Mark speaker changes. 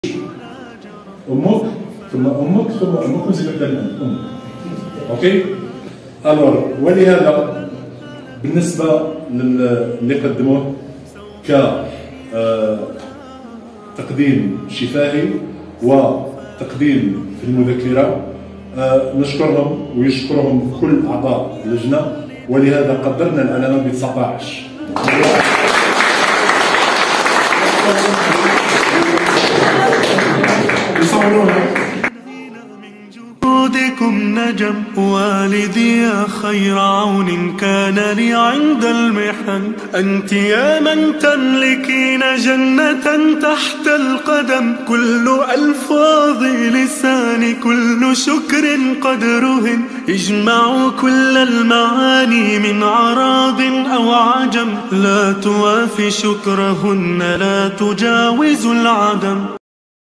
Speaker 1: امك ثم امك ثم امك وزيد تبدا الان امك. اوكي. الور ولهذا بالنسبه اللي قدموه ك تقديم شفاهي وتقديم في المذكره، نشكرهم ويشكرهم كل اعضاء اللجنه، ولهذا قدرنا العلامه ب 19.
Speaker 2: جودكم نجم والدي يا خير عون كان لي عند المحن، أنت يا من تملكين جنة تحت القدم، كل ألفاظ لساني كل شكر قدرهن، اجمعوا كل المعاني من عرب أو عجم، لا توافي شكرهن لا تجاوز العدم.